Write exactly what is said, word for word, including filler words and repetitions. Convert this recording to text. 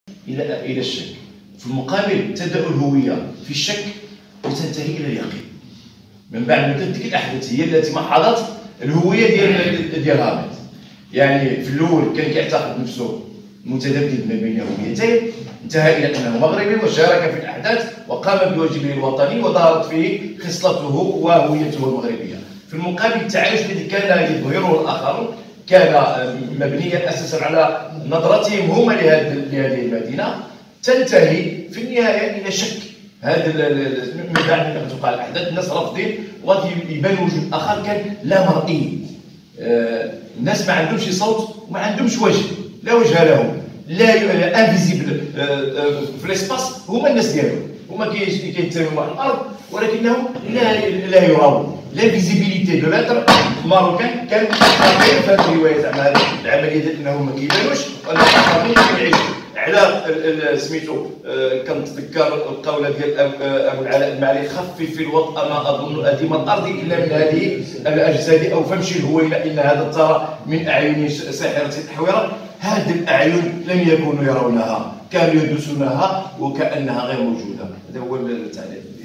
الى الى الشك. في المقابل تبدا الهويه في الشك وتنتهي الى اليقين. من بعد ما تلك الاحداث هي التي محضت الهويه ديال ديال هامت. يعني في الاول كان كيعتقد نفسه متذبذب ما بين هويتين، انتهى الى انه مغربي وشارك في الاحداث وقام بواجبه الوطني وظهرت فيه خصلته وهويته المغربيه. في المقابل التعايش الذي كان يظهره الاخرون كان مبنيا اساسا على نظرتهم هما لهذه المدينه، تنتهي في النهايه الى شك. هذا من بعد ما تقع الاحداث الناس رافضين وغادي يبان وجود اخر كان لا مرئي. آه الناس ما عندهمش صوت وما عندهمش وجه، لا وجه لهم، لا انفيزيبل في الاسباس. هما الناس ديالهم هما كيتساويو على الارض ولكنهم لا لا يراون. لا فيزيبيليتي دو لاتر ماروكان كان خطير في هذه الروايه زعما هذه العمليه ديال انهم ما كيبانوش ولا كيخافوا كيعيشوا. على سميتو كنتذكر القوله ديال ابو العلاء المعري: خفف الوطء ما اظن اديم الارض الا من هذه الاجساد او فامشي الهويله ان هذا ترى من اعين ساحره تحويره. هذه الاعين لم يكونوا يرونها، كانوا يدرسونها وكانها غير موجوده. هذا هو التعليق.